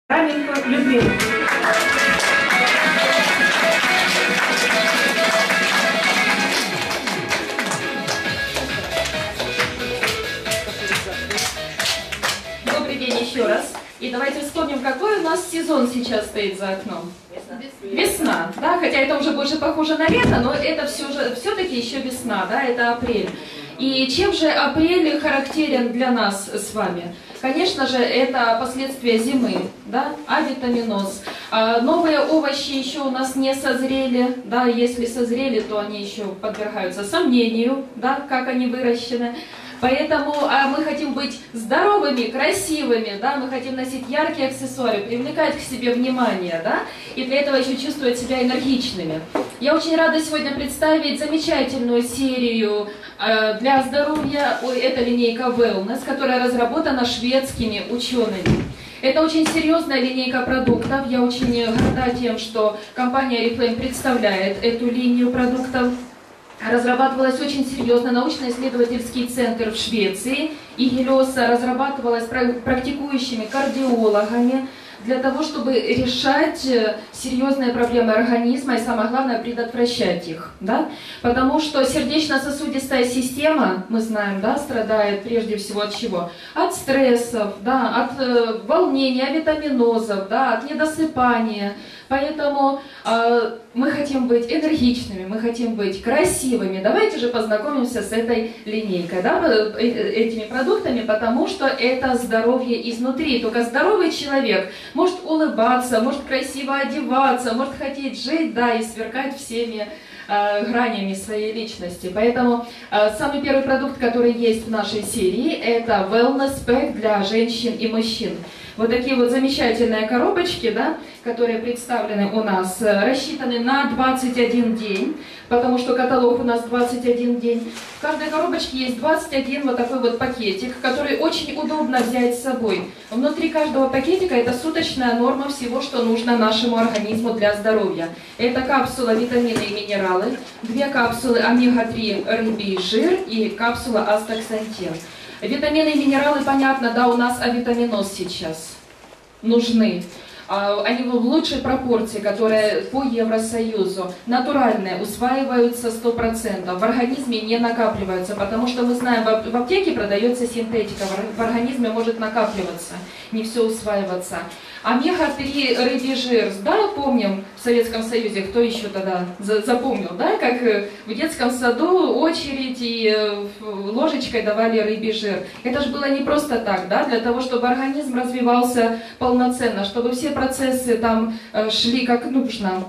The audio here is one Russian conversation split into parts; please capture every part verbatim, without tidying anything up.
Раменко Людмила. Добрый день еще раз. И давайте вспомним, какой у нас сезон сейчас стоит за окном. Весна. Весна, да, хотя это уже больше похоже на лето, но это все же все-таки еще весна, да, это апрель. И чем же апрель характерен для нас с вами? Конечно же, это последствия зимы, да, авитаминоз. А новые овощи еще у нас не созрели, да, если созрели, то они еще подвергаются сомнению, да, как они выращены. Поэтому а, мы хотим быть здоровыми, красивыми, да, мы хотим носить яркие аксессуары, привлекать к себе внимание, да, и для этого еще чувствовать себя энергичными. Я очень рада сегодня представить замечательную серию э, для здоровья, ой, это линейка Wellness, которая разработана шведскими учеными. Это очень серьезная линейка продуктов, я очень горда тем, что компания Oriflame представляет эту линию продуктов. Разрабатывалась очень серьезно научно-исследовательский центр в Швеции, и Гелиоса разрабатывалась практикующими кардиологами для того, чтобы решать серьезные проблемы организма и, самое главное, предотвращать их. Да? Потому что сердечно-сосудистая система, мы знаем, да, страдает прежде всего от чего? От стрессов, да, от э, волнения, авитаминозов, да, от недосыпания. Поэтому э, мы хотим быть энергичными, мы хотим быть красивыми. Давайте же познакомимся с этой линейкой, да, этими продуктами, потому что это здоровье изнутри. Только здоровый человек может улыбаться, может красиво одеваться, может хотеть жить, да, и сверкать всеми э, гранями своей личности. Поэтому э, самый первый продукт, который есть в нашей серии, это Wellness Pack для женщин и мужчин. Вот такие вот замечательные коробочки, да, которые представлены у нас, рассчитаны на двадцать один день, потому что каталог у нас двадцать один день. В каждой коробочке есть двадцать один вот такой вот пакетик, который очень удобно взять с собой. Внутри каждого пакетика это суточная норма всего, что нужно нашему организму для здоровья. Это капсула витамины и минералы, две капсулы омега три рыбий жир и капсула астаксантин. Витамины и минералы, понятно, да, у нас авитаминоз сейчас нужны. Они в лучшей пропорции, которые по Евросоюзу, натуральные, усваиваются сто процентов, в организме не накапливаются, потому что мы знаем, в аптеке продается синтетика, в организме может накапливаться, не все усваиваться. омега три рыбий жир, да, помним в Советском Союзе, кто еще тогда запомнил, да, как в детском саду очередь и ложечкой давали рыбий жир. Это же было не просто так, да, для того, чтобы организм развивался полноценно, чтобы все процессы там шли как нужно.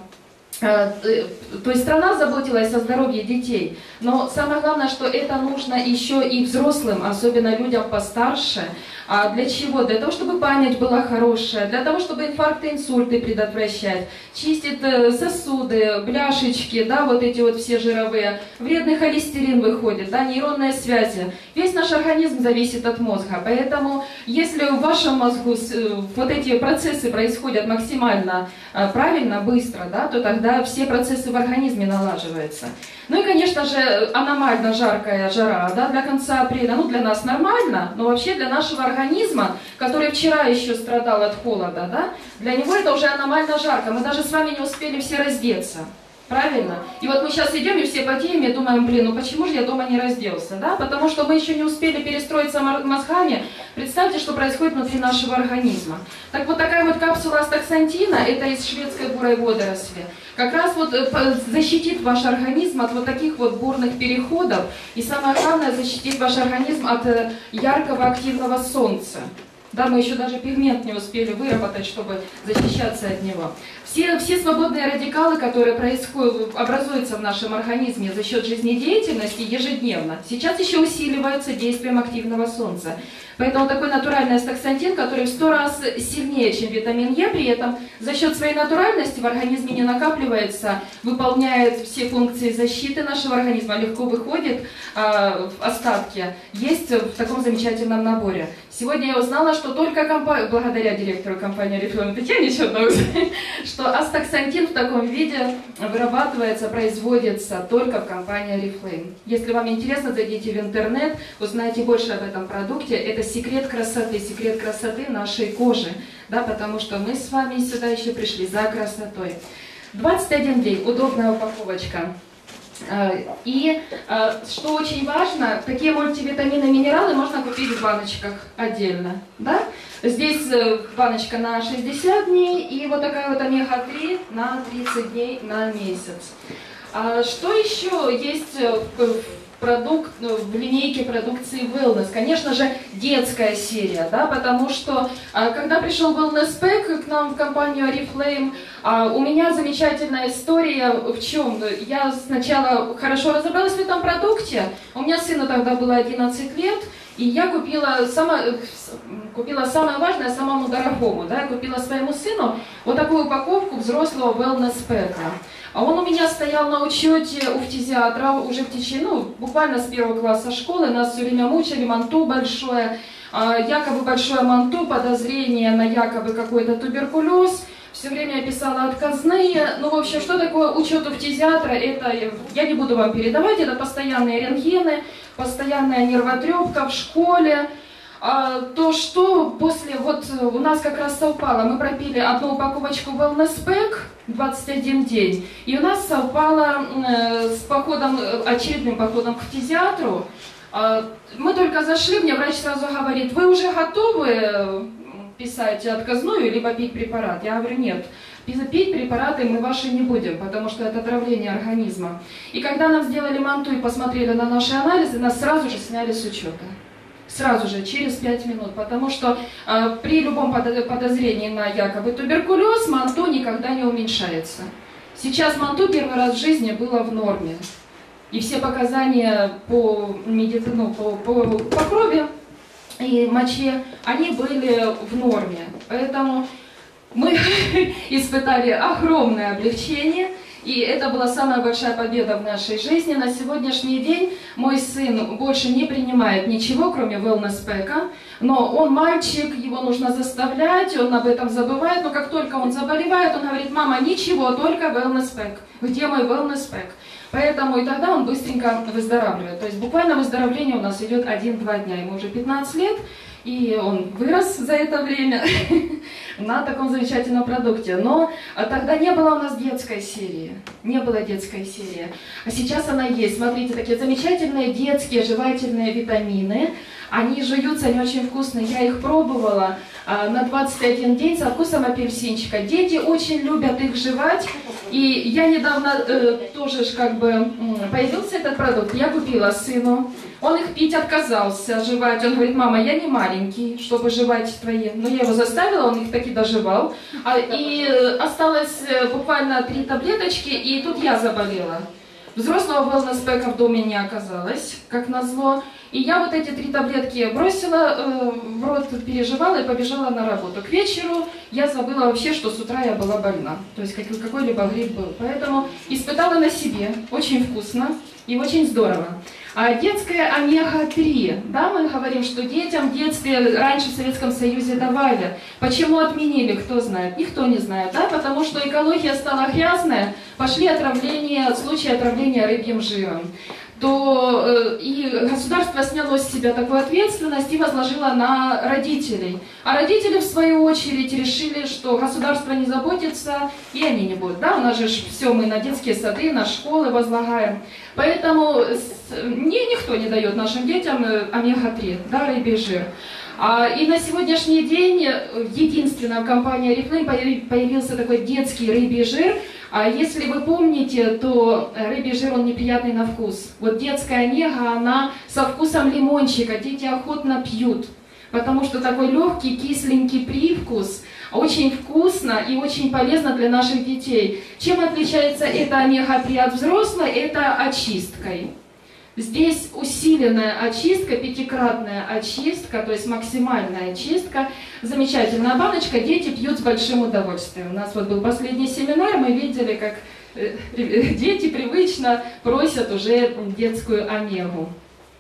То есть страна заботилась о здоровье детей, но самое главное, что это нужно еще и взрослым, особенно людям постарше. А для чего? Для того, чтобы память была хорошая, для того, чтобы инфаркты, инсульты предотвращать, чистит сосуды, бляшечки, да, вот эти вот все жировые, вредный холестерин выходит, да, нейронные связи. Весь наш организм зависит от мозга, поэтому если в вашем мозгу вот эти процессы происходят максимально правильно, быстро, да, то тогда все процессы в организме налаживаются. Ну и, конечно же, аномально жаркая жара, да, для конца апреля, ну для нас нормально, но вообще для нашего организма, который вчера еще страдал от холода, да, для него это уже аномально жарко, мы даже с вами не успели все раздеться. Правильно? И вот мы сейчас идем и все потеем и думаем, блин, ну почему же я дома не разделся, да? Потому что мы еще не успели перестроиться мозгами. Представьте, что происходит внутри нашего организма. Так вот такая вот капсула астаксантина, это из шведской бурой водоросли, как раз вот защитит ваш организм от вот таких вот бурных переходов. И самое главное, защитит ваш организм от яркого активного солнца. Да, мы еще даже пигмент не успели выработать, чтобы защищаться от него. Все, все свободные радикалы, которые происходят, образуются в нашем организме за счет жизнедеятельности ежедневно, сейчас еще усиливаются действием активного солнца. Поэтому такой натуральный астаксантин, который в сто раз сильнее, чем витамин Е, при этом за счет своей натуральности в организме не накапливается, выполняет все функции защиты нашего организма, легко выходит а, в остатки, есть в таком замечательном наборе. Сегодня я узнала, что только компания, благодаря директору компании Oriflame Татьяне Черновой, что астаксантин в таком виде вырабатывается, производится только в компании Oriflame. Если вам интересно, зайдите в интернет, узнайте больше об этом продукте. Это секрет красоты, секрет красоты нашей кожи. да, потому что мы с вами сюда еще пришли за красотой. двадцать один день, удобная упаковочка. И что очень важно, такие мультивитамины и минералы можно купить в баночках отдельно. Да? Здесь баночка на шестьдесят дней и вот такая вот омега три на тридцать дней на месяц. Что еще есть в продукт, в линейке продукции Wellness? Конечно же, детская серия, да, потому что когда пришел Wellness Pack к нам в компанию Oriflame, у меня замечательная история в чем? Я сначала хорошо разобралась в этом продукте, у меня сыну тогда было одиннадцать лет, и я купила, самое, купила самое важное самому дорогому, да, я купила своему сыну вот такую упаковку взрослого Wellness Pack. А он у меня стоял на учете у фтизиатра уже в течение, ну, буквально с первого класса школы. Нас все время мучили, манту большое, якобы большое манту, подозрение на якобы какой-то туберкулез. Все время я писала отказные. Ну, в общем, что такое учет у фтизиатра? Это, я не буду вам передавать, это постоянные рентгены, постоянная нервотрепка в школе. А, то, что после, вот у нас как раз совпало, мы пропили одну упаковочку Wellness Pack, двадцать один день, и у нас совпало э, с походом, очередным походом к фтизиатру. А, мы только зашли, мне врач сразу говорит: вы уже готовы писать отказную, либо пить препарат? Я говорю: нет, пить препараты мы ваши не будем, потому что это отравление организма. И когда нам сделали манту и посмотрели на наши анализы, нас сразу же сняли с учета. Сразу же, через пять минут, потому что э, при любом подозрении на якобы туберкулез манту никогда не уменьшается. Сейчас манту первый раз в жизни было в норме. И все показания по, медицину, по, по, по крови и моче, они были в норме. Поэтому мы испытали огромное облегчение. И это была самая большая победа в нашей жизни. На сегодняшний день мой сын больше не принимает ничего, кроме Wellness Pack. Но он мальчик, его нужно заставлять, он об этом забывает. Но как только он заболевает, он говорит: мама, ничего, только Wellness Pack. Где мой Wellness Pack? Поэтому и тогда он быстренько выздоравливает. То есть буквально выздоровление у нас идет один-два дня. Ему уже пятнадцать лет. И он вырос за это время на таком замечательном продукте. Но тогда не было у нас детской серии. Не было детской серии. А сейчас она есть. Смотрите, такие замечательные детские жевательные витамины. Они жуются, они очень вкусные. Я их пробовала на двадцать один день со вкусом апельсинчика. Дети очень любят их жевать. И я недавно э, тоже как бы появился этот продукт. Я купила сыну. Он их пить отказался, жевать. Он говорит: мама, я не маленький, чтобы жевать твои. Но я его заставила, он их таки дожевал. А, и осталось буквально три таблеточки, и тут я заболела. Взрослого Wellness Pack в доме не оказалось, как назло. И я вот эти три таблетки бросила э, в рот, переживала и побежала на работу. К вечеру я забыла вообще, что с утра я была больна. То есть какой-либо грипп был. Поэтому испытала на себе. Очень вкусно и очень здорово. А детская омега три. Да, мы говорим, что детям в детстве раньше в Советском Союзе давали. Почему отменили, кто знает? Никто не знает, да? Потому что экология стала грязная, пошли отравления, случаи отравления рыбьим жиром. То э, и государство сняло с себя такую ответственность и возложило на родителей. А родители, в свою очередь, решили, что государство не заботится, и они не будут. Да, у нас же все мы на детские сады, на школы возлагаем. Поэтому не, никто не дает нашим детям омега три, да, рыбий жир. А, и на сегодняшний день единственная компания Oriflame появился такой детский рыбий жир. А если вы помните, то рыбий жир, он неприятный на вкус. Вот детская омега, она со вкусом лимончика, дети охотно пьют. Потому что такой легкий, кисленький привкус, очень вкусно и очень полезно для наших детей. Чем отличается эта омега три от взрослой? Это очисткой. Здесь усиленная очистка, пятикратная очистка, то есть максимальная очистка. Замечательная баночка, дети пьют с большим удовольствием. У нас вот был последний семинар, мы видели, как дети привычно просят уже детскую омегу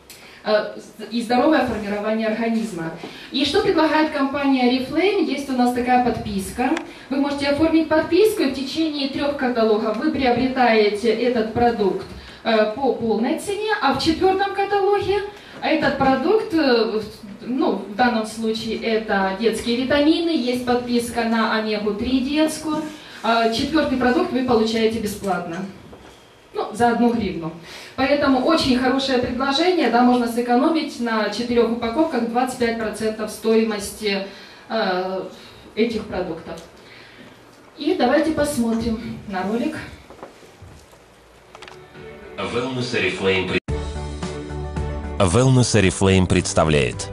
и здоровое формирование организма. И что предлагает компания Oriflame? Есть у нас такая подписка. Вы можете оформить подписку, и в течение трех каталогов вы приобретаете этот продукт по полной цене, а в четвертом каталоге этот продукт ну, в данном случае это детские витамины, есть подписка на омегу три детскую. Четвертый продукт вы получаете бесплатно. Ну, за одну гривну. Поэтому очень хорошее предложение, да, можно сэкономить на четырех упаковках двадцать пять процентов стоимости э, этих продуктов. И давайте посмотрим на ролик. Wellness Oriflame Wellness Oriflame представляет.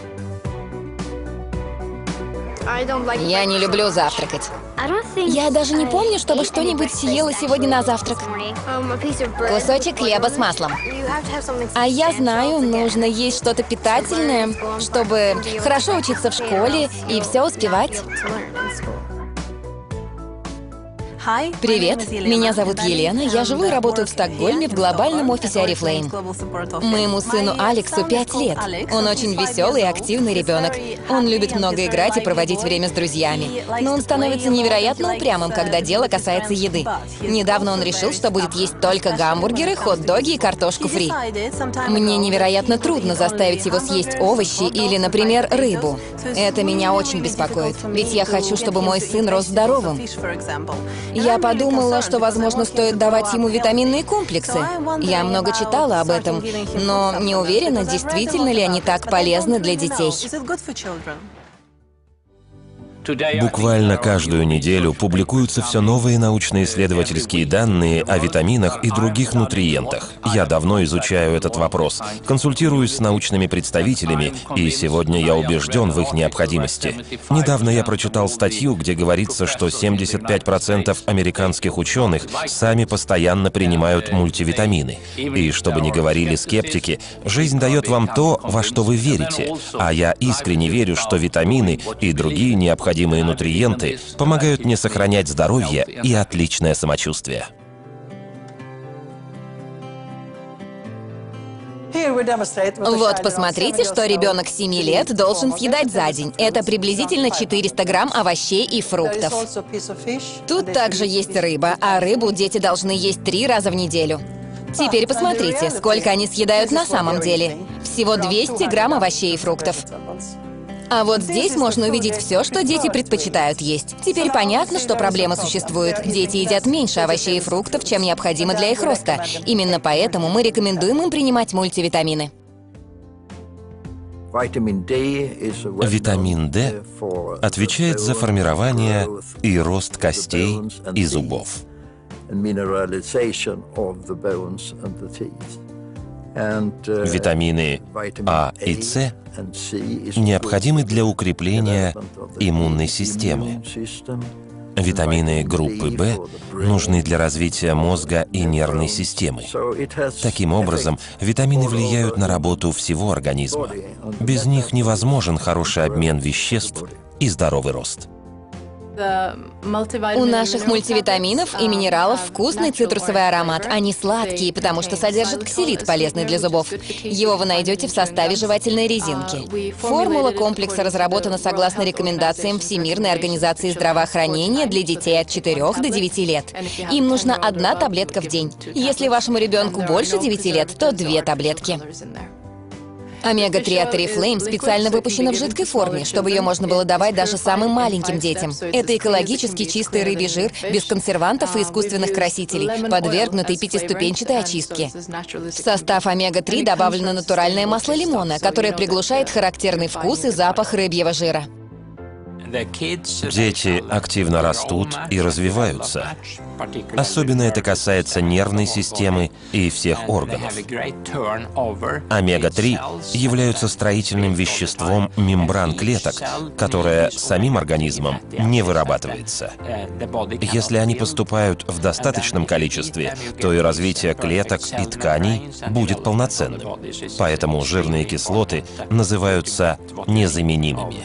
Я не люблю завтракать. Я даже не помню, чтобы что-нибудь съела сегодня на завтрак. Кусочек хлеба с маслом. А я знаю, нужно есть что-то питательное, чтобы хорошо учиться в школе и все успевать. Привет, меня зовут Елена, я живу и работаю в Стокгольме в глобальном офисе Oriflame. Моему сыну Алексу пять лет. Он очень веселый и активный ребенок. Он любит много играть и проводить время с друзьями. Но он становится невероятно упрямым, когда дело касается еды. Недавно он решил, что будет есть только гамбургеры, хот-доги и картошку фри. Мне невероятно трудно заставить его съесть овощи или, например, рыбу. Это меня очень беспокоит, ведь я хочу, чтобы мой сын рос здоровым. Я подумала, что, возможно, стоит давать ему витаминные комплексы. Я много читала об этом, но не уверена, действительно ли они так полезны для детей. Буквально каждую неделю публикуются все новые научно-исследовательские данные о витаминах и других нутриентах. Я давно изучаю этот вопрос, консультируюсь с научными представителями, и сегодня я убежден в их необходимости. Недавно я прочитал статью, где говорится, что семьдесят пять процентов американских ученых сами постоянно принимают мультивитамины. И чтобы не говорили скептики, жизнь дает вам то, во что вы верите. А я искренне верю, что витамины и другие необходимые Необходимые нутриенты помогают мне сохранять здоровье и отличное самочувствие. Вот, посмотрите, что ребенок семи лет должен съедать за день. Это приблизительно четыреста грамм овощей и фруктов. Тут также есть рыба, а рыбу дети должны есть три раза в неделю. Теперь посмотрите, сколько они съедают на самом деле. Всего двести грамм овощей и фруктов. А вот здесь можно увидеть все, что дети предпочитают есть. Теперь понятно, что проблема существует. Дети едят меньше овощей и фруктов, чем необходимо для их роста. Именно поэтому мы рекомендуем им принимать мультивитамины. Витамин D отвечает за формирование и рост костей и зубов. Витамины А и С необходимы для укрепления иммунной системы. Витамины группы В нужны для развития мозга и нервной системы. Таким образом, витамины влияют на работу всего организма. Без них невозможен хороший обмен веществ и здоровый рост. У наших мультивитаминов и минералов вкусный цитрусовый аромат. Они сладкие, потому что содержат ксилит, полезный для зубов. Его вы найдете в составе жевательной резинки. Формула комплекса разработана согласно рекомендациям Всемирной организации здравоохранения для детей от четырёх до девяти лет. Им нужна одна таблетка в день. Если вашему ребенку больше девяти лет, то две таблетки. омега три от Oriflame специально выпущена в жидкой форме, чтобы ее можно было давать даже самым маленьким детям. Это экологически чистый рыбий жир, без консервантов и искусственных красителей, подвергнутый пятиступенчатой очистке. В состав омега три добавлено натуральное масло лимона, которое приглушает характерный вкус и запах рыбьего жира. Дети активно растут и развиваются. Особенно это касается нервной системы и всех органов. омега три являются строительным веществом мембран клеток, которое самим организмом не вырабатывается. Если они поступают в достаточном количестве, то и развитие клеток и тканей будет полноценным. Поэтому жирные кислоты называются незаменимыми.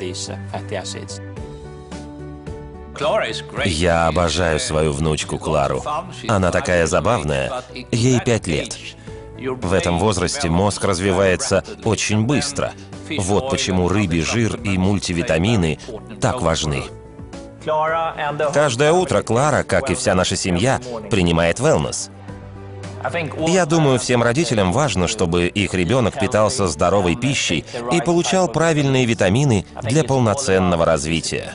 Я обожаю свою внучку Клару. Она такая забавная. Ей пять лет. В этом возрасте мозг развивается очень быстро. Вот почему рыбий жир и мультивитамины так важны. Каждое утро Клара, как и вся наша семья, принимает wellness. Я думаю, всем родителям важно, чтобы их ребенок питался здоровой пищей и получал правильные витамины для полноценного развития.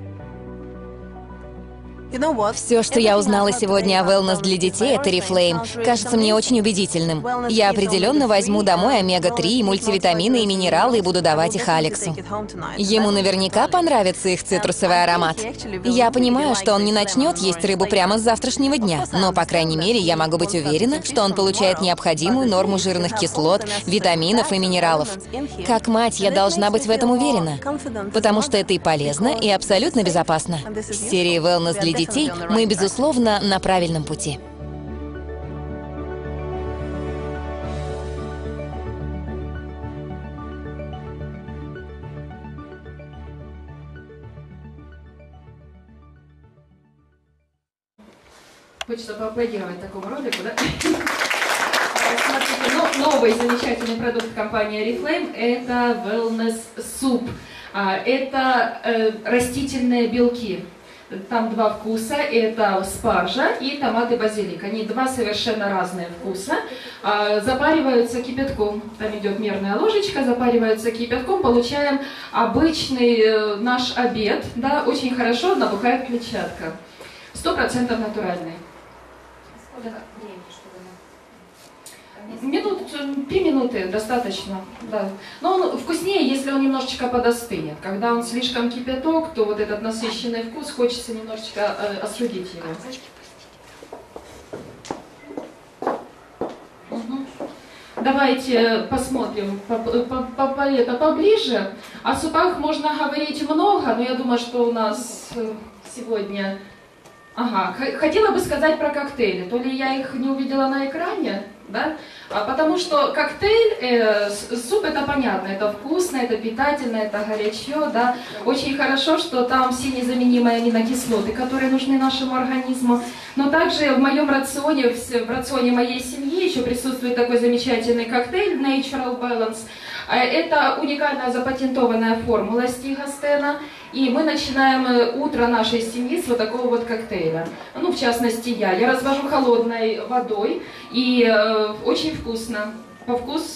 Все, что я узнала сегодня о wellness для детей, это Oriflame. Кажется мне очень убедительным. Я определенно возьму домой омега три, мультивитамины и минералы и буду давать их Алексу. Ему наверняка понравится их цитрусовый аромат. Я понимаю, что он не начнет есть рыбу прямо с завтрашнего дня, но, по крайней мере, я могу быть уверена, что он получает необходимую норму жирных кислот, витаминов и минералов. Как мать, я должна быть в этом уверена, потому что это и полезно, и абсолютно безопасно. С серией wellness для детей мы, безусловно, на правильном пути. Хочется поаплодировать такому ролику, да? Смотрите, ну, новый замечательный продукт компании Oriflame – это Wellness Soup. Это э, растительные белки. Там два вкуса, это спаржа и томаты базилик. Они два совершенно разные вкуса. Запариваются кипятком, там идет мерная ложечка, запариваются кипятком, получаем обычный наш обед, да, очень хорошо набухает клетчатка. Сто процентов натуральный. Минут, три минуты достаточно, да. Но он вкуснее, если он немножечко подостынет. Когда он слишком кипяток, то вот этот насыщенный вкус, хочется немножечко э, остудить его. Угу. Давайте посмотрим по, по, по, по, это поближе. О супах можно говорить много, но я думаю, что у нас сегодня... Ага, хотела бы сказать про коктейли. То ли я их не увидела на экране, да? А потому что коктейль, э, суп, это понятно, это вкусно, это питательно, это горячо, да. Очень хорошо, что там все незаменимые аминокислоты, которые нужны нашему организму. Но также в моем рационе, в рационе моей семьи еще присутствует такой замечательный коктейль Natural Balance. Это уникальная запатентованная формула Стигастена. И мы начинаем утро нашей семьи с вот такого вот коктейля. Ну, в частности, я. Я развожу холодной водой, и э, очень вкусно. По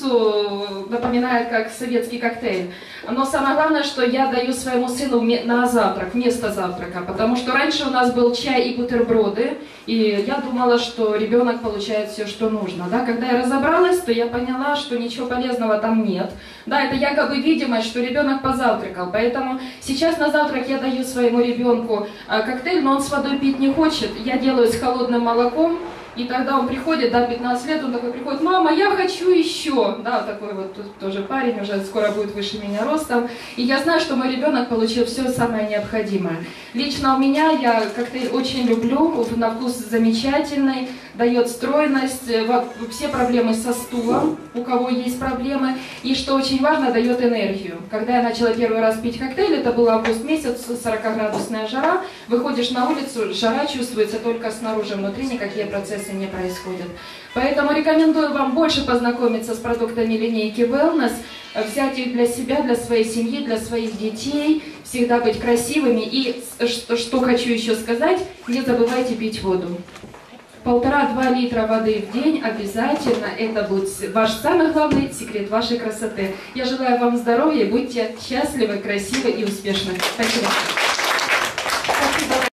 вкусу напоминает как советский коктейль. Но самое главное, что я даю своему сыну на завтрак, вместо завтрака. Потому что раньше у нас был чай и бутерброды, и я думала, что ребенок получает все, что нужно. Да? Когда я разобралась, то я поняла, что ничего полезного там нет. Да, это якобы видимость, что ребенок позавтракал. Поэтому сейчас на завтрак я даю своему ребенку коктейль, но он с водой пить не хочет. Я делаю с холодным молоком. И тогда он приходит, да, пятнадцать лет, он такой приходит: мама, я хочу еще. Да, такой вот тут тоже парень, уже скоро будет выше меня ростом. И я знаю, что мой ребенок получил все самое необходимое. Лично у меня, я коктейль очень люблю, на вкус замечательный, дает стройность, все проблемы со стулом, у кого есть проблемы. И что очень важно, дает энергию. Когда я начала первый раз пить коктейль, это был август месяц, сорокаградусная жара, выходишь на улицу, жара чувствуется только снаружи, внутри никакие процессы не происходит. Поэтому рекомендую вам больше познакомиться с продуктами линейки Wellness, взять их для себя, для своей семьи, для своих детей, всегда быть красивыми. И что, что хочу еще сказать, не забывайте пить воду. Полтора-два литра воды в день обязательно, это будет ваш самый главный секрет вашей красоты. Я желаю вам здоровья, будьте счастливы, красивы и успешны. Спасибо.